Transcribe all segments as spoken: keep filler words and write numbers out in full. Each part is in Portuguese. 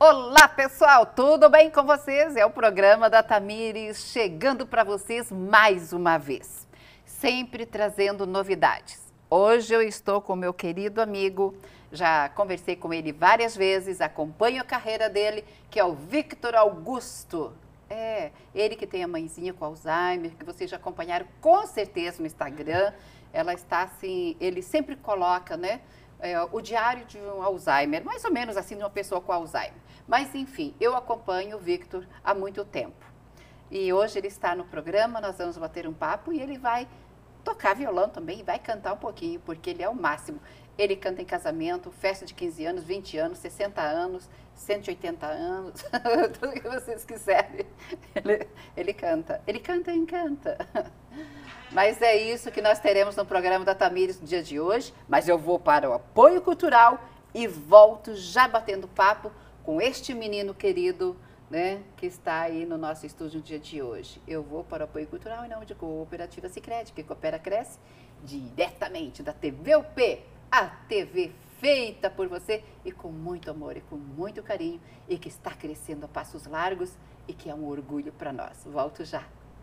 Olá, pessoal, tudo bem com vocês? É o programa da Tamires chegando para vocês mais uma vez, sempre trazendo novidades. Hoje eu estou com meu querido amigo, já conversei com ele várias vezes, acompanho a carreira dele, que é o Victor Augusto. É, ele que tem a mãezinha com Alzheimer, que vocês já acompanharam com certeza no Instagram. Ela está assim, ele sempre coloca, né? É, o diário de um Alzheimer, mais ou menos assim, de uma pessoa com Alzheimer. Mas, enfim, eu acompanho o Victor há muito tempo. E hoje ele está no programa, nós vamos bater um papo e ele vai tocar violão também e vai cantar um pouquinho, porque ele é o máximo. Ele canta em casamento, festa de quinze anos, vinte anos, sessenta anos, cento e oitenta anos, tudo que vocês quiserem. Ele, ele canta, ele canta e encanta. Mas é isso que nós teremos no programa da Tamires no dia de hoje. Mas eu vou para o apoio cultural e volto já batendo papo com este menino querido, né, que está aí no nosso estúdio no dia de hoje. Eu vou para o apoio cultural em nome de Cooperativa Sicredi, que coopera, cresce, diretamente da T V U P, a T V feita por você e com muito amor e com muito carinho e que está crescendo a passos largos e que é um orgulho para nós. Volto já.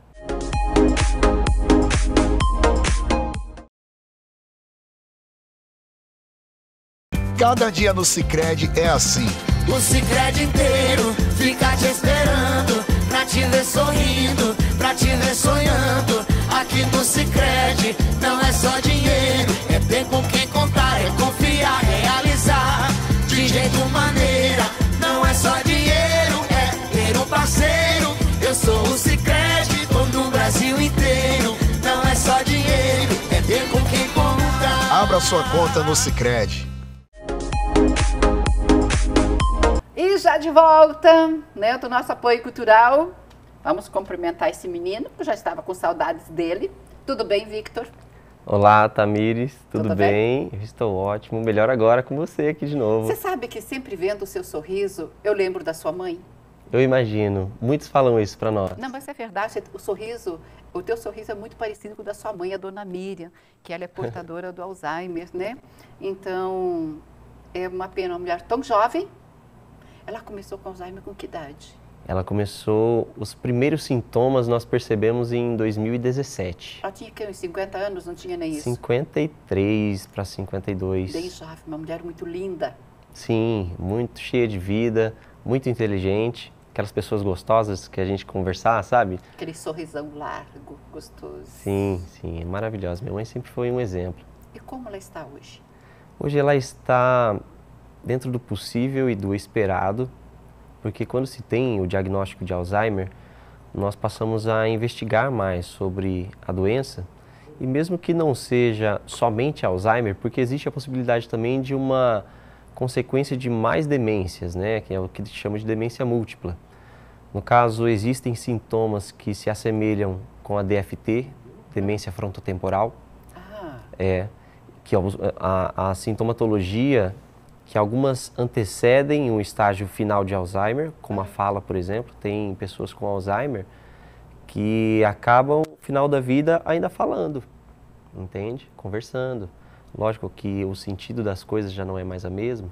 Cada dia no Sicredi é assim. O Sicredi inteiro fica te esperando, pra te ver sorrindo, pra te ver sonhando. Aqui no Sicredi não é só dinheiro, é ter com quem contar, é confiar, realizar. De jeito maneira, não é só dinheiro, é ter um parceiro. Eu sou o Sicredi, tô no Brasil inteiro. Não é só dinheiro, é ter com quem contar. Abra sua conta no Sicredi. E já de volta, né, do nosso apoio cultural, vamos cumprimentar esse menino, que eu já estava com saudades dele. Tudo bem, Victor? Olá, Tamires, tudo, Tudo bem? bem? Eu estou ótimo, melhor agora com você aqui de novo. Você sabe que sempre vendo o seu sorriso, eu lembro da sua mãe? Eu imagino, muitos falam isso pra nós. Não, mas é verdade, o sorriso, o teu sorriso é muito parecido com o da sua mãe, a dona Miriam, que ela é portadora do Alzheimer, né? Então, é uma pena, uma mulher tão jovem. Ela começou com Alzheimer com que idade? Ela começou, os primeiros sintomas nós percebemos em dois mil e dezessete. Ela tinha que, uns cinquenta anos, não tinha nem isso? cinquenta e três para cinquenta e dois. Bem jovem, uma mulher muito linda. Sim, muito cheia de vida, muito inteligente. Aquelas pessoas gostosas que a gente conversar, sabe? Aquele sorrisão largo, gostoso. Sim, sim, é maravilhosa. Minha mãe sempre foi um exemplo. E como ela está hoje? Hoje ela está dentro do possível e do esperado, porque quando se tem o diagnóstico de Alzheimer, nós passamos a investigar mais sobre a doença, e mesmo que não seja somente Alzheimer, porque existe a possibilidade também de uma consequência de mais demências, né, que é o que se chama de demência múltipla. No caso, existem sintomas que se assemelham com a D F T, demência frontotemporal, Ah, é, que a, a sintomatologia que algumas antecedem um estágio final de Alzheimer, como a fala, por exemplo. Tem pessoas com Alzheimer que acabam no final da vida ainda falando, entende? Conversando. Lógico que o sentido das coisas já não é mais a mesma,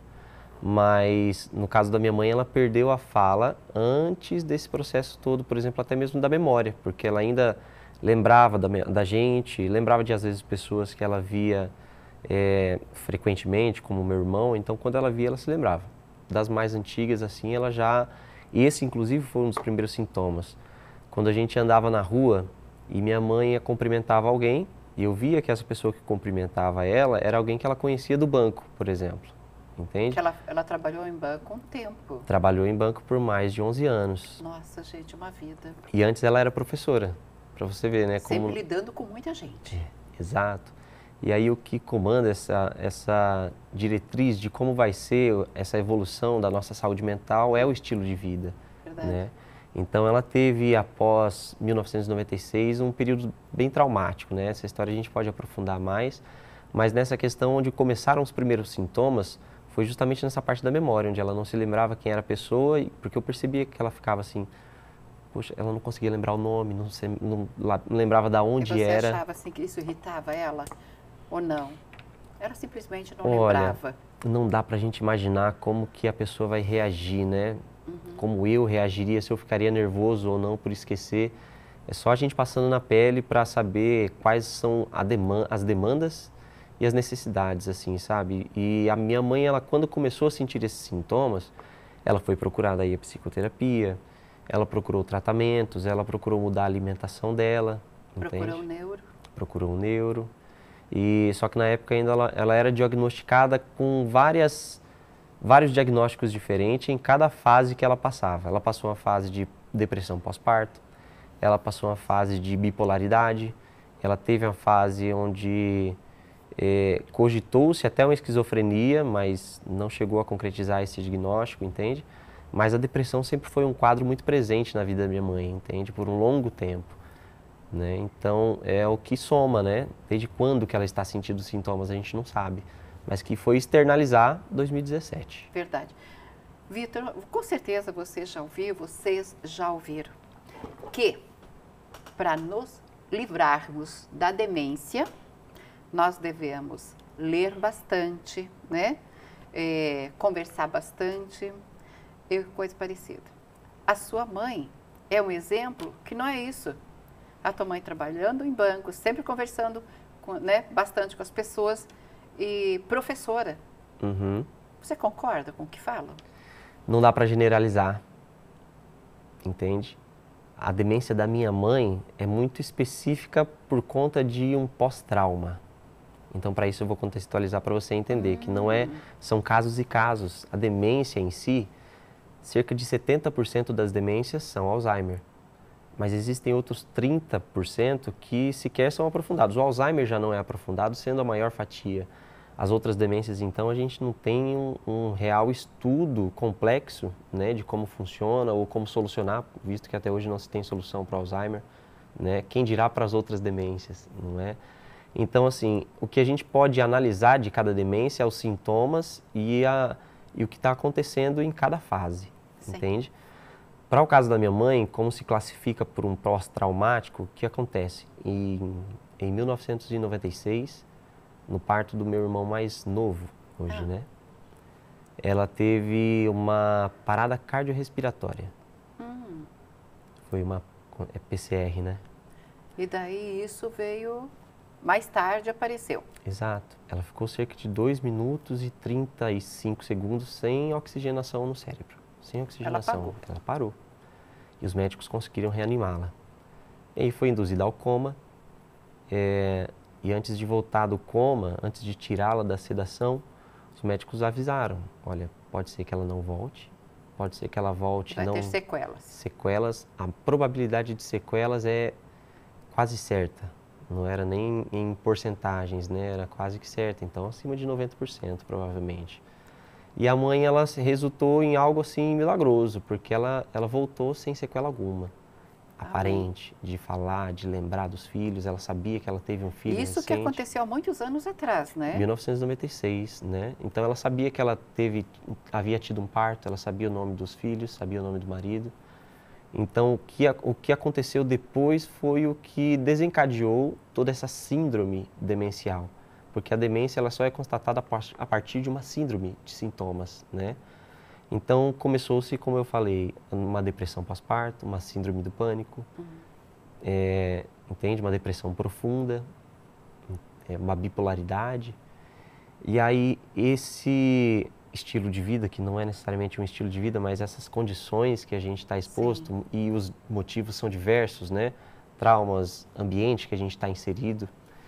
mas no caso da minha mãe, ela perdeu a fala antes desse processo todo, por exemplo, até mesmo da memória, porque ela ainda lembrava da, da gente, lembrava de às vezes pessoas que ela via É, frequentemente, como meu irmão, então quando ela via, ela se lembrava. Das mais antigas, assim, ela já... Esse, inclusive, foi um dos primeiros sintomas. Quando a gente andava na rua e minha mãe cumprimentava alguém, e eu via que essa pessoa que cumprimentava ela era alguém que ela conhecia do banco, por exemplo, entende? que ela, ela trabalhou em banco um tempo. Trabalhou em banco por mais de onze anos. Nossa, gente, uma vida. E antes ela era professora, para você ver, né? Sempre Como... lidando com muita gente. É, exato. E aí o que comanda essa, essa diretriz de como vai ser essa evolução da nossa saúde mental é o estilo de vida. Verdade. Né? Então ela teve, após mil novecentos e noventa e seis, um período bem traumático, né? Essa história a gente pode aprofundar mais, mas nessa questão onde começaram os primeiros sintomas, foi justamente nessa parte da memória, onde ela não se lembrava quem era a pessoa, porque eu percebia que ela ficava assim, poxa, ela não conseguia lembrar o nome, não, se, não, não lembrava de onde e você era. Você achava assim que isso irritava ela? Ou não? Ela simplesmente não Olha, lembrava. não dá pra gente imaginar como que a pessoa vai reagir, né? Uhum. Como eu reagiria, se eu ficaria nervoso ou não por esquecer. É só a gente passando na pele para saber quais são a deman- as demandas e as necessidades, assim, sabe? E a minha mãe, ela quando começou a sentir esses sintomas, ela foi procurar daí a psicoterapia, ela procurou tratamentos, ela procurou mudar a alimentação dela. Procurou entende? um neuro. Procurou um neuro. E, só que na época ainda ela, ela era diagnosticada com várias, vários diagnósticos diferentes em cada fase que ela passava. Ela passou uma fase de depressão pós-parto, ela passou uma fase de bipolaridade, ela teve uma fase onde eh, cogitou-se até uma esquizofrenia, mas não chegou a concretizar esse diagnóstico, entende? Mas a depressão sempre foi um quadro muito presente na vida da minha mãe, entende? Por um longo tempo. Né? Então, é o que soma, né? Desde quando que ela está sentindo os sintomas, a gente não sabe. Mas que foi externalizar em dois mil e dezessete. Verdade. Vitor, com certeza você já ouviu, vocês já ouviram, que para nos livrarmos da demência, nós devemos ler bastante, né? É, conversar bastante e coisa parecida. A sua mãe é um exemplo que não é isso. A tua mãe trabalhando em banco, sempre conversando com, né, bastante com as pessoas e professora. Uhum. Você concorda com o que falam? Não dá para generalizar, entende? A demência da minha mãe é muito específica por conta de um pós-trauma. Então, para isso eu vou contextualizar para você entender que não é, são casos e casos. A demência em si, cerca de setenta por cento das demências são Alzheimer. Mas existem outros trinta por cento que sequer são aprofundados. O Alzheimer já não é aprofundado, sendo a maior fatia. As outras demências, então, a gente não tem um, um real estudo complexo, né, de como funciona ou como solucionar, visto que até hoje não se tem solução para o Alzheimer, né? Quem dirá para as outras demências, não é? Então, assim, o que a gente pode analisar de cada demência é os sintomas e, a, e o que está acontecendo em cada fase, Sim. entende? Para o caso da minha mãe, como se classifica por um pós-traumático, o que acontece? Em, em mil novecentos e noventa e seis, no parto do meu irmão mais novo, hoje, ah. né? Ela teve uma parada cardiorrespiratória. Hum. Foi uma é P C R, né? E daí isso veio, mais tarde apareceu. Exato. Ela ficou cerca de dois minutos e trinta e cinco segundos sem oxigenação no cérebro. Sem oxigenação. Ela parou. Ela parou. E os médicos conseguiram reanimá-la. E aí foi induzida ao coma. É, e antes de voltar do coma, antes de tirá-la da sedação, os médicos avisaram. Olha, pode ser que ela não volte. Pode ser que ela volte. Vai não... ter sequelas. Sequelas. A probabilidade de sequelas é quase certa. Não era nem em porcentagens, né? Era quase que certa. Então, acima de noventa por cento, provavelmente. E a mãe, ela resultou em algo assim milagroso, porque ela, ela voltou sem sequela alguma, ah, aparente, bem. de falar, de lembrar dos filhos. Ela sabia que ela teve um filho Isso recente. que aconteceu há muitos anos atrás, né? mil novecentos e noventa e seis, né? Então ela sabia que ela teve, havia tido um parto, ela sabia o nome dos filhos, sabia o nome do marido. Então o que, o que aconteceu depois foi o que desencadeou toda essa síndrome demencial. Porque a demência ela só é constatada a partir de uma síndrome de sintomas, né? Então, começou-se, como eu falei, uma depressão pós-parto, uma síndrome do pânico, uhum. é, entende? Uma depressão profunda, é, uma bipolaridade. E aí, esse estilo de vida, que não é necessariamente um estilo de vida, mas essas condições que a gente está exposto, Sim. e os motivos são diversos, né? Traumas, ambiente que a gente está inserido.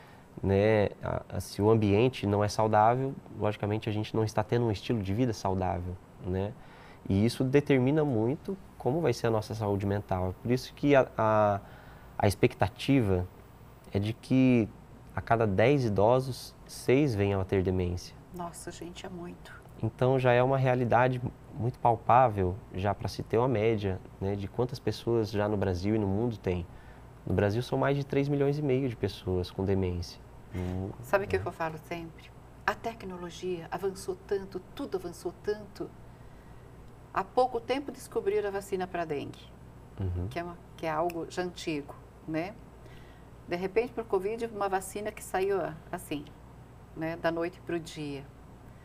Né? A, a, se o ambiente não é saudável, logicamente a gente não está tendo um estilo de vida saudável, né? E isso determina muito como vai ser a nossa saúde mental. Por isso que a, a, a expectativa é de que a cada dez idosos, seis venham a ter demência. Nossa, gente, é muito. Então já é uma realidade muito palpável, já para se ter uma média, né, de quantas pessoas já no Brasil e no mundo tem. No Brasil são mais de três milhões e meio de pessoas com demência. Sabe o que eu falo sempre? A tecnologia avançou tanto, tudo avançou tanto. Há pouco tempo descobriram a vacina para dengue, uhum. que, é uma, que é algo já antigo, né? De repente, para o Covid, uma vacina que saiu assim, né, da noite para o dia.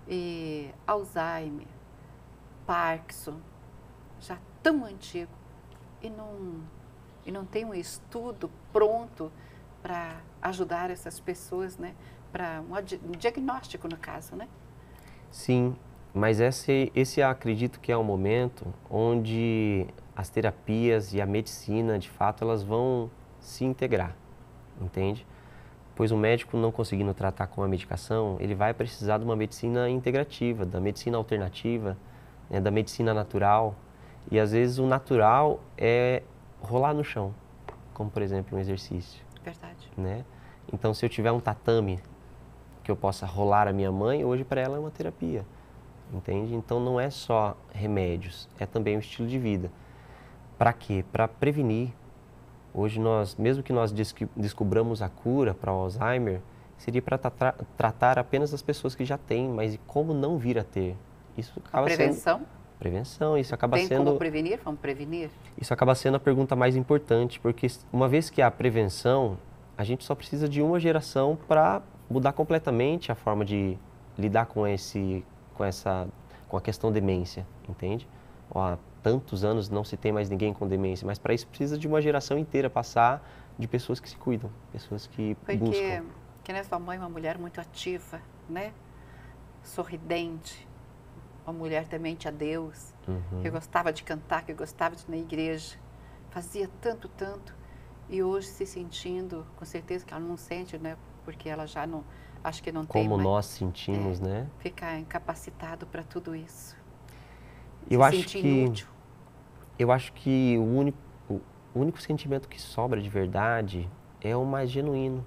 E Alzheimer, Parkinson, já tão antigo, e não, e não tem um estudo pronto para ajudar essas pessoas, né? Para um, um diagnóstico, no caso, né? Sim, mas esse, esse acredito que é o momento onde as terapias e a medicina, de fato, elas vão se integrar, entende? Pois o médico não conseguindo tratar com a medicação, ele vai precisar de uma medicina integrativa, da medicina alternativa, né, da medicina natural. E às vezes o natural é rolar no chão, como por exemplo um exercício. Verdade. Né? Então se eu tiver um tatame que eu possa rolar a minha mãe, hoje para ela é uma terapia, entende? Então não é só remédios, é também um estilo de vida. Para quê? Para prevenir. Hoje nós, mesmo que nós descobramos a cura para o Alzheimer, seria para tra tratar apenas as pessoas que já têm, mas e como não vir a ter? Isso acaba a prevenção? Sendo... Prevenção, isso acaba Tem sendo... como prevenir? Vamos prevenir? Isso acaba sendo a pergunta mais importante, porque uma vez que há prevenção, a gente só precisa de uma geração para mudar completamente a forma de lidar com, esse, com, essa, com a questão demência, entende? Ó, tantos anos não se tem mais ninguém com demência, mas para isso precisa de uma geração inteira passar de pessoas que se cuidam, pessoas que Porque, buscam. Porque né, sua mãe é uma mulher muito ativa, né? Sorridente, uma mulher temente a Deus, Uhum. que gostava de cantar, que gostava de ir na igreja, fazia tanto, tanto, e hoje se sentindo, com certeza que ela não sente, né? Porque ela já não, acho que não tem Como mais, nós sentimos, é, né? ficar incapacitado para tudo isso. Eu se acho sentir que inútil. eu acho que o único o único sentimento que sobra de verdade é o mais genuíno,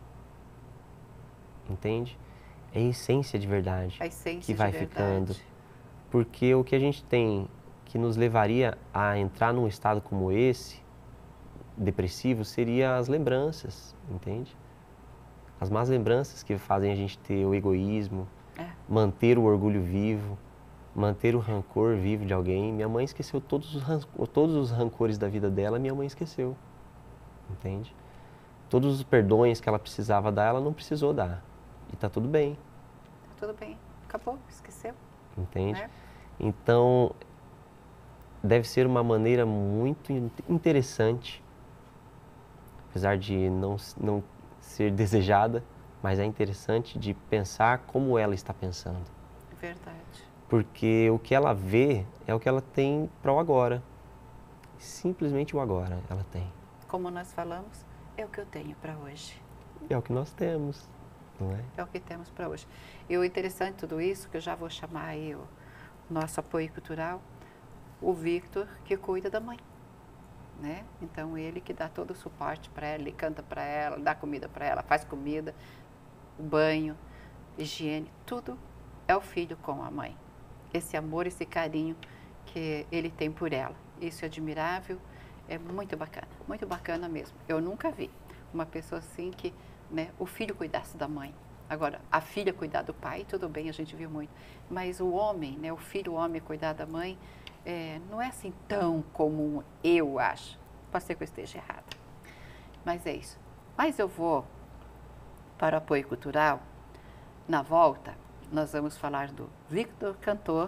entende? É a essência de verdade A essência que de vai verdade. ficando, porque o que a gente tem que nos levaria a entrar num estado como esse depressivo seria as lembranças, entende? As más lembranças que fazem a gente ter o egoísmo, É. manter o orgulho vivo, manter o rancor vivo de alguém. Minha mãe esqueceu todos os, todos os rancores da vida dela, minha mãe esqueceu, entende? Todos os perdões que ela precisava dar, ela não precisou dar. E tá tudo bem, Tá tudo bem, acabou, esqueceu. entende? Né? Então, deve ser uma maneira muito interessante, apesar de não, não ser desejada, mas é interessante de pensar como ela está pensando. Verdade. Porque o que ela vê é o que ela tem para o agora. Simplesmente o agora ela tem. Como nós falamos, é o que eu tenho para hoje. E é o que nós temos, não é? É o que temos para hoje. E o interessante de tudo isso, que eu já vou chamar aí o nosso apoio cultural, o Victor, que cuida da mãe, né? Então, ele que dá todo o suporte para ela, ele canta para ela, dá comida para ela, faz comida, o banho, higiene, tudo é o filho com a mãe. Esse amor, esse carinho que ele tem por ela. Isso é admirável, é muito bacana, muito bacana mesmo. Eu nunca vi uma pessoa assim que, né, o filho cuidasse da mãe. Agora, a filha cuidar do pai, tudo bem, a gente viu muito. Mas o homem, né, o filho, o homem cuidar da mãe, é, não é assim tão comum, eu acho. Pode ser que eu esteja errada. Mas é isso. Mas eu vou para o apoio cultural. Na volta, nós vamos falar do Victor Cantor.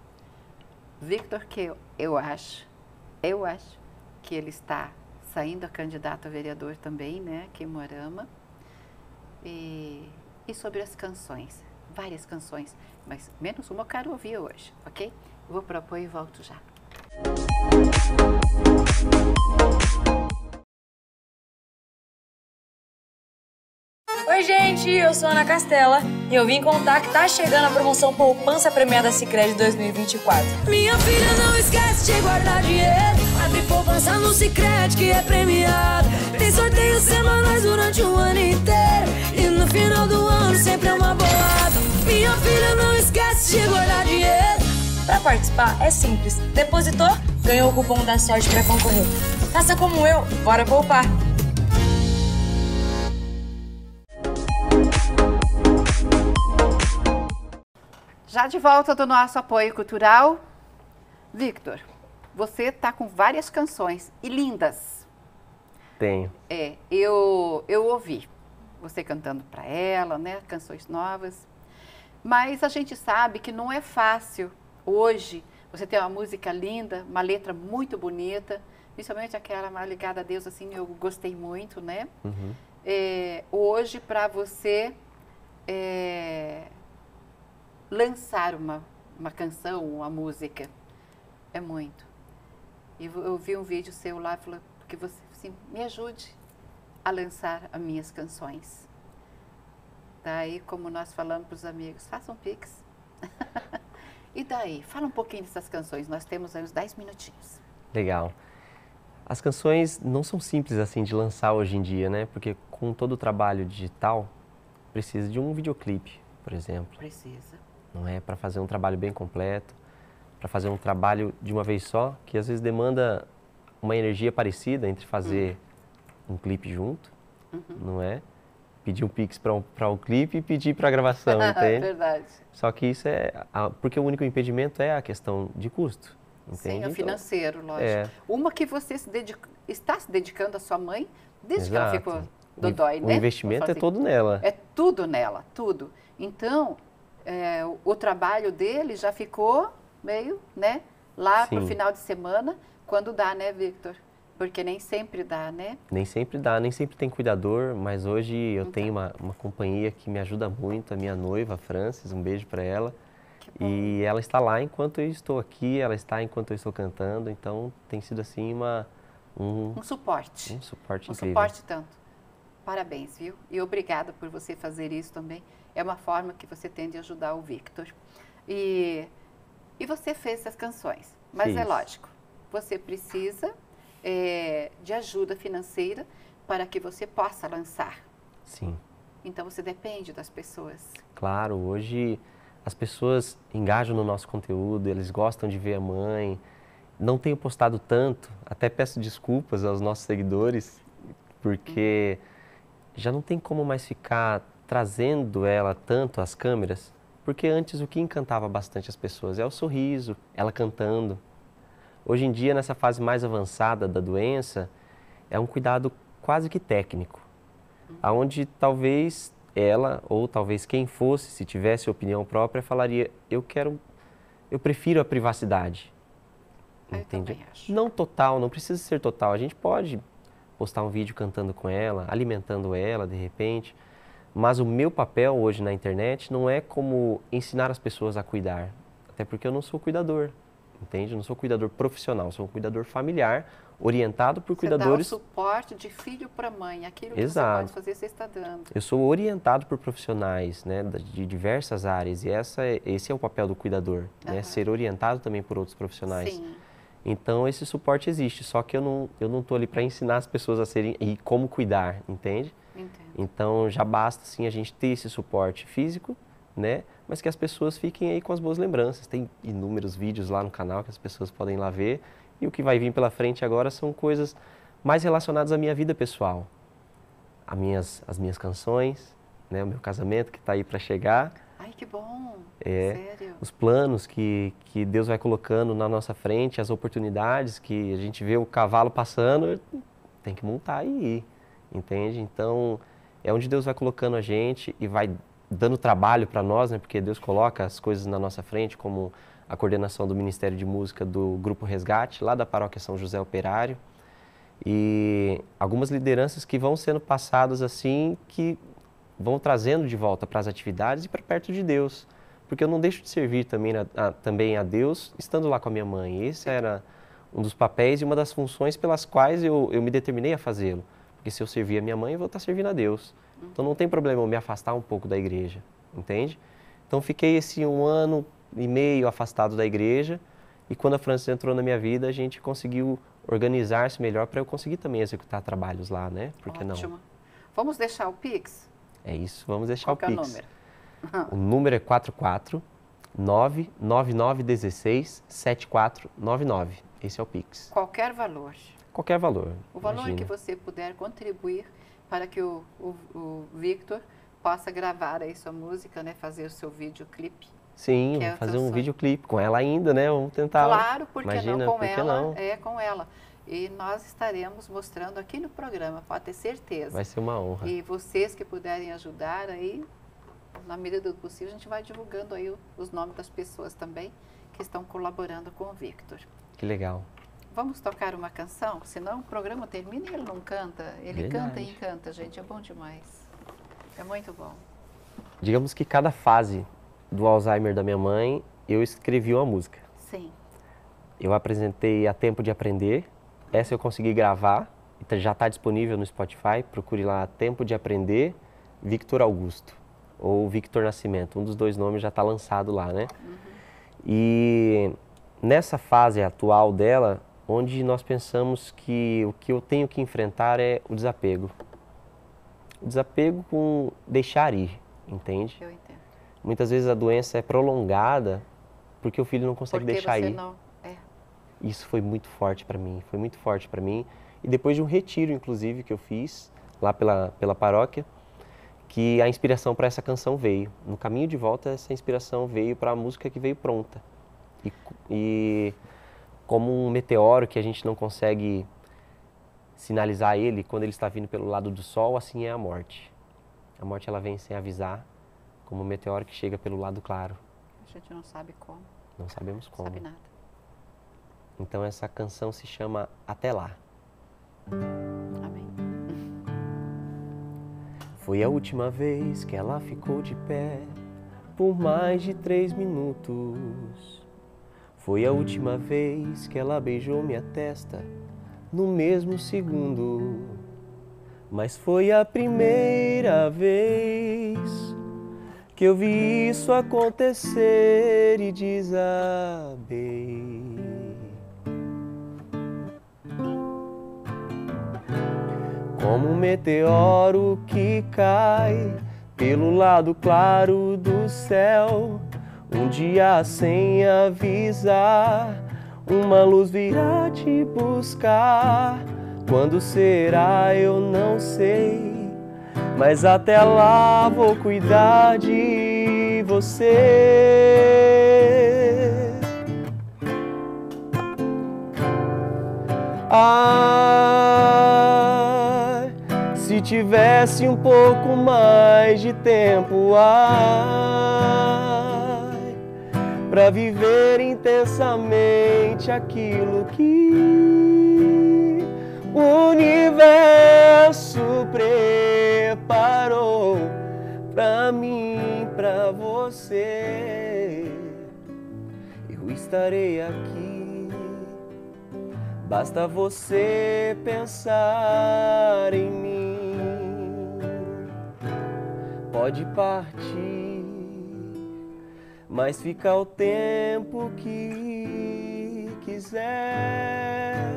Victor, que eu, eu acho, eu acho que ele está saindo a candidato a vereador também, né, aqui em Moarama. E, e sobre as canções, várias canções, mas menos uma eu quero ouvir hoje, ok? Vou para o apoio e volto já. Oi gente, eu sou a Ana Castela e eu vim contar que tá chegando a promoção Poupança Premiada Sicredi dois mil e vinte e quatro. Minha filha, não esquece de guardar dinheiro. Abre poupança no Sicredi que é premiado. Tem sorteios semanais durante o ano inteiro. E no final do ano sempre é uma bolada. Minha filha, não esquece de guardar dinheiro. Para participar é simples. Depositou, ganhou o cupom da sorte para concorrer. Faça como eu, bora poupar! Já de volta do nosso apoio cultural, Victor, você está com várias canções e lindas. Tenho. É, eu, eu ouvi você cantando para ela, né, canções novas. Mas a gente sabe que não é fácil hoje você ter uma música linda, uma letra muito bonita, principalmente aquela mais ligada a Deus, assim, eu gostei muito, né? Uhum. É, hoje, para você é, lançar uma, uma canção, uma música, é muito. E eu vi um vídeo seu lá, falou que você assim, me ajude a lançar as minhas canções. Daí, como nós falamos para os amigos, façam pix. E daí, fala um pouquinho dessas canções, nós temos aí uns dez minutinhos. Legal. As canções não são simples assim de lançar hoje em dia, né? Porque com todo o trabalho digital, precisa de um videoclipe, por exemplo. Precisa. Não é? Para fazer um trabalho bem completo, para fazer um trabalho de uma vez só, que às vezes demanda uma energia parecida entre fazer uhum. um clipe junto, uhum. não é? Pedir um pix para um, para um clipe e pedir para a gravação, entende? Verdade. Só que isso é... A, porque o único impedimento é a questão de custo, entende? Sim, o financeiro, então, lógico. É. Uma que você se dedica, está se dedicando à sua mãe desde Exato. que ela ficou dodói, o, né? O investimento assim. é todo nela. É tudo nela, tudo. Então, é, o, o trabalho dele já ficou meio, né? Lá para o final de semana, quando dá, né, Victor? Porque nem sempre dá, né? Nem sempre dá, nem sempre tem cuidador, mas hoje eu então. tenho uma, uma companhia que me ajuda muito, a minha noiva, a Francis, um beijo para ela. E ela está lá enquanto eu estou aqui, ela está enquanto eu estou cantando, então tem sido assim uma... Um, um suporte. Um suporte um incrível. suporte tanto. Parabéns, viu? E obrigada por você fazer isso também. É uma forma que você tem de ajudar o Victor. E, e você fez essas canções, mas Fiz. É lógico, você precisa... É, de ajuda financeira para que você possa lançar. Sim. Então você depende das pessoas. Claro, hoje as pessoas engajam no nosso conteúdo, eles gostam de ver a mãe. Não tenho postado tanto, até peço desculpas aos nossos seguidores, porque hum. já não tem como mais ficar trazendo ela tanto às câmeras, porque antes o que encantava bastante as pessoas é o sorriso, ela cantando. Hoje em dia, nessa fase mais avançada da doença, é um cuidado quase que técnico, uhum. onde talvez ela, ou talvez quem fosse, se tivesse opinião própria, falaria, eu quero, eu prefiro a privacidade. Eu entende? também acho. Não total, não precisa ser total, a gente pode postar um vídeo cantando com ela, alimentando ela de repente, mas o meu papel hoje na internet não é como ensinar as pessoas a cuidar, até porque eu não sou cuidador. Entende? Eu não sou cuidador profissional, sou um cuidador familiar, orientado por você cuidadores... Você dá o suporte de filho para mãe, aquilo que Exato. Você pode fazer, você está dando. Eu sou orientado por profissionais, né, de diversas áreas, e essa é, esse é o papel do cuidador, uhum. né, ser orientado também por outros profissionais. Sim. Então, esse suporte existe, só que eu não eu não estou ali para ensinar as pessoas a serem e como cuidar, entende? Entendo. Então, já basta, sim, a gente ter esse suporte físico, né? Mas que as pessoas fiquem aí com as boas lembranças. Tem inúmeros vídeos lá no canal que as pessoas podem ir lá ver. E o que vai vir pela frente agora são coisas mais relacionadas à minha vida pessoal. As minhas, as minhas canções, né? O meu casamento que está aí para chegar. Ai, que bom! É, sério? Os planos que, que Deus vai colocando na nossa frente, as oportunidades que a gente vê o cavalo passando, tem que montar e ir, entende? Então, é onde Deus vai colocando a gente e vai dando trabalho para nós, né? Porque Deus coloca as coisas na nossa frente, como a coordenação do Ministério de Música do Grupo Resgate, lá da Paróquia São José Operário, e algumas lideranças que vão sendo passadas assim, que vão trazendo de volta para as atividades e para perto de Deus, porque eu não deixo de servir também a, a, também a Deus estando lá com a minha mãe. Esse era um dos papéis e uma das funções pelas quais eu, eu me determinei a fazê-lo, porque se eu servir a minha mãe, eu vou estar servindo a Deus. Então não tem problema eu me afastar um pouco da igreja, entende? Então fiquei esse um ano e meio afastado da igreja e quando a Francis entrou na minha vida, a gente conseguiu organizar-se melhor para eu conseguir também executar trabalhos lá, né? Por que Ótimo. não? Vamos deixar o Pix? É isso, vamos deixar Qual o que é o Pix. número? O número é quatro quatro nove nove nove um seis sete quatro nove nove. Esse é o Pix. Qualquer valor. Qualquer valor. O valor imagina. que você puder contribuir para que o, o, o Victor possa gravar aí sua música, né? Fazer o seu videoclipe. Sim, é fazer um videoclipe com ela ainda, né? Vamos tentar. Claro, porque imagina, não com por que ela, não? é com ela. E nós estaremos mostrando aqui no programa, pode ter certeza. Vai ser uma honra. E vocês que puderem ajudar aí, na medida do possível, a gente vai divulgando aí o, os nomes das pessoas também que estão colaborando com o Victor. Que legal. Vamos tocar uma canção? Senão o programa termina e ele não canta. Ele Verdade. canta e encanta, gente. É bom demais. É muito bom. Digamos que cada fase do Alzheimer da minha mãe, eu escrevi uma música. Sim. Eu apresentei A Tempo de Aprender. Essa eu consegui gravar. Já está disponível no Spotify. Procure lá Tempo de Aprender, Victor Augusto. Ou Victor Nascimento. Um dos dois nomes já está lançado lá, né? Uhum. E nessa fase atual dela, onde nós pensamos que o que eu tenho que enfrentar é o desapego. O desapego com deixar ir, entende? Eu entendo. Muitas vezes a doença é prolongada porque o filho não consegue porque deixar você ir. Não... É. Isso foi muito forte para mim, foi muito forte para mim. E depois de um retiro, inclusive, que eu fiz lá pela, pela paróquia, que a inspiração para essa canção veio. No caminho de volta, essa inspiração veio para a música que veio pronta. E, e como um meteoro que a gente não consegue sinalizar ele quando ele está vindo pelo lado do sol, assim é a morte. A morte ela vem sem avisar, como um meteoro que chega pelo lado claro. A gente não sabe como. Não sabemos como. Não sabe nada. Então essa canção se chama Até Lá. Amém. Foi a última vez que ela ficou de pé por mais de três minutos. Foi a última vez que ela beijou minha testa no mesmo segundo. Mas foi a primeira vez que eu vi isso acontecer e desabei. Como um meteoro que cai pelo lado claro do céu, um dia sem avisar, uma luz virá te buscar. Quando será eu não sei, mas até lá vou cuidar de você. Ai, se tivesse um pouco mais de tempo, ai, pra viver intensamente aquilo que o universo preparou pra mim, pra você. Eu estarei aqui, basta você pensar em mim. Pode partir, mas fica o tempo que quiser.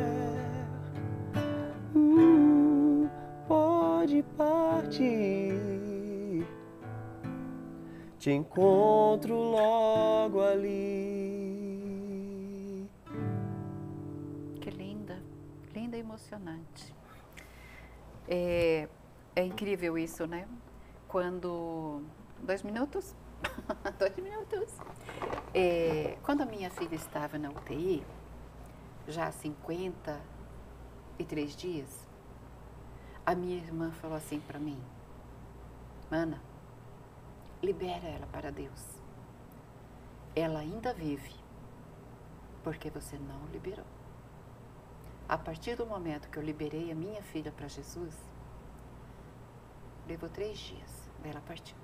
Hum, pode partir, te encontro logo ali. Que linda, linda e emocionante. É, é incrível isso, né? Quando... Dois minutos? Dois minutos. É, quando a minha filha estava na U T I, já há cinquenta e três dias, a minha irmã falou assim para mim: Mana, libera ela para Deus. Ela ainda vive, porque você não liberou. A partir do momento que eu liberei a minha filha para Jesus, levou três dias, daí ela partiu.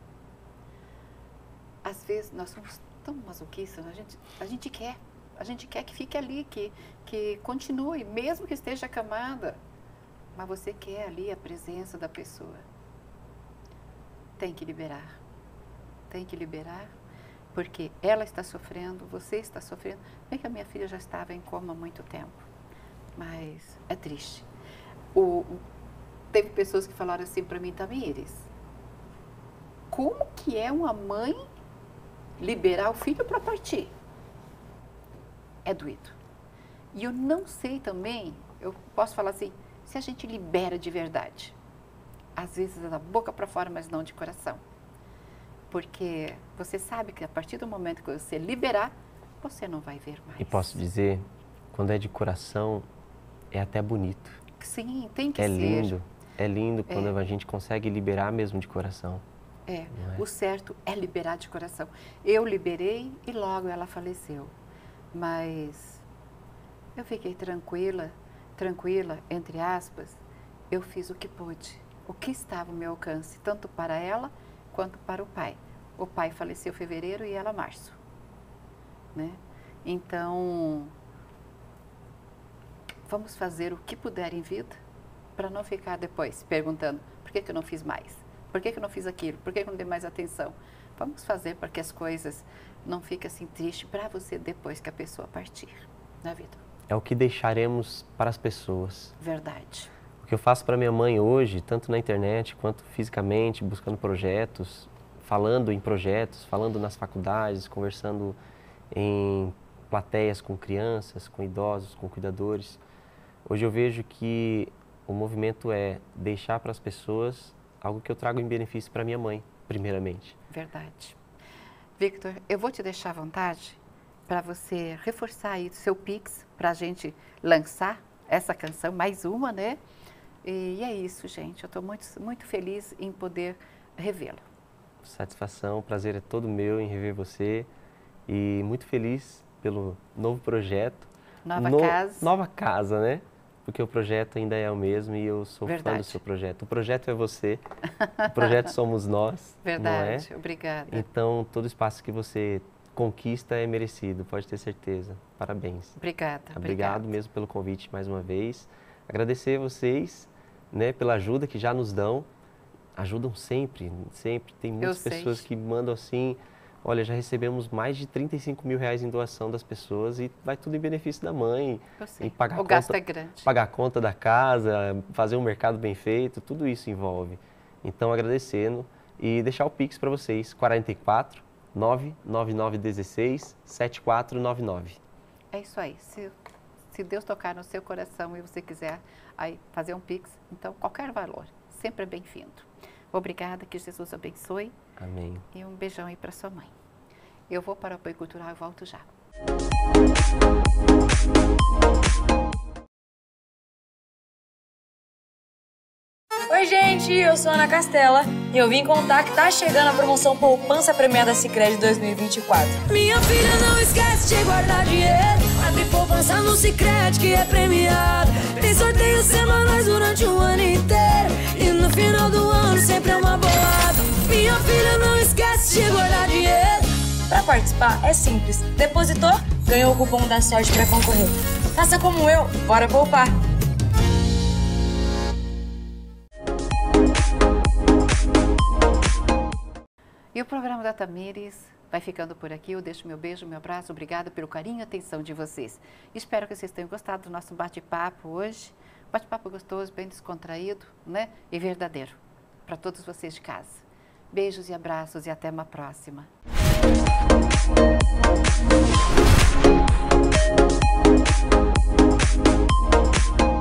Às vezes nós somos tão masoquistas, a gente, a gente quer, a gente quer que fique ali, que, que continue, mesmo que esteja acamada, mas você quer ali a presença da pessoa. Tem que liberar, tem que liberar, porque ela está sofrendo, você está sofrendo. Bem que a minha filha já estava em coma há muito tempo, mas é triste. O, teve pessoas que falaram assim para mim: Tamires, como que é uma mãe liberar o filho para partir? É doído. E eu não sei também, eu posso falar assim, se a gente libera de verdade. Às vezes é da boca para fora, mas não de coração. Porque você sabe que a partir do momento que você liberar, você não vai ver mais. E posso dizer, quando é de coração, é até bonito. Sim, tem que é ser. É lindo, é lindo quando É. a gente consegue liberar mesmo de coração. É, é? o certo é liberar de coração. Eu liberei e logo ela faleceu. Mas eu fiquei tranquila, tranquila, entre aspas, eu fiz o que pude, o que estava ao meu alcance, tanto para ela quanto para o pai. O pai faleceu em fevereiro e ela em março, né? Então, vamos fazer o que puder em vida para não ficar depois perguntando por que, que eu não fiz mais, por que, que eu não fiz aquilo, por que, que eu não dei mais atenção. Vamos fazer para que as coisas não fiquem assim tristes para você depois que a pessoa partir na vida. É o que deixaremos para as pessoas. Verdade. O que eu faço para minha mãe hoje, tanto na internet quanto fisicamente, buscando projetos, falando em projetos, falando nas faculdades, conversando em plateias com crianças, com idosos, com cuidadores. Hoje eu vejo que o movimento é deixar para as pessoas algo que eu trago em benefício para minha mãe, primeiramente. Verdade. Victor, eu vou te deixar à vontade para você reforçar aí o seu Pix para a gente lançar essa canção, mais uma, né? E é isso, gente. Eu estou muito, muito feliz em poder revê-la. Satisfação, o prazer é todo meu em rever você e muito feliz pelo novo projeto. Nova no, casa. Nova casa, né? Porque o projeto ainda é o mesmo e eu sou Verdade. fã do seu projeto. O projeto é você, o projeto somos nós, Verdade, não é? Obrigada. Então, todo espaço que você conquista é merecido, pode ter certeza. Parabéns. Obrigada. Obrigado obrigada. mesmo pelo convite mais uma vez. Agradecer a vocês, né, pela ajuda que já nos dão. Ajudam sempre, sempre. Tem muitas pessoas que mandam assim, olha, já recebemos mais de trinta e cinco mil reais em doação das pessoas e vai tudo em benefício da mãe. Eu sei. Em pagar O conta, gasto é grande. Pagar a conta da casa, fazer um mercado bem feito, tudo isso envolve. Então, agradecendo e deixar o Pix para vocês, quarenta e quatro, nove nove nove um seis, sete quatro nove nove. É isso aí. Se, se Deus tocar no seu coração e você quiser aí fazer um Pix, então qualquer valor, sempre é bem-vindo. Obrigada, que Jesus abençoe. Amém. E um beijão aí para sua mãe. Eu vou para o apoio cultural e volto já. Oi, gente, eu sou a Ana Castela e eu vim contar que tá chegando a promoção Poupança Premiada Sicredi dois mil e vinte e quatro. Minha filha, não esquece de guardar dinheiro. Abre poupança no Sicredi que é premiado. Tem sorteios semanais durante o ano inteiro. E no final do ano sempre é uma bolada. Minha filha, não esquece de guardar dinheiro. Pra participar é simples. Depositou, ganhou o cupom da sorte pra concorrer. Faça como eu, bora poupar! E o programa da Tamires vai ficando por aqui. Eu deixo meu beijo, meu abraço. Obrigada pelo carinho e atenção de vocês. Espero que vocês tenham gostado do nosso bate-papo hoje. Bate-papo gostoso, bem descontraído, né? E verdadeiro. Para todos vocês de casa. Beijos e abraços e até uma próxima. Música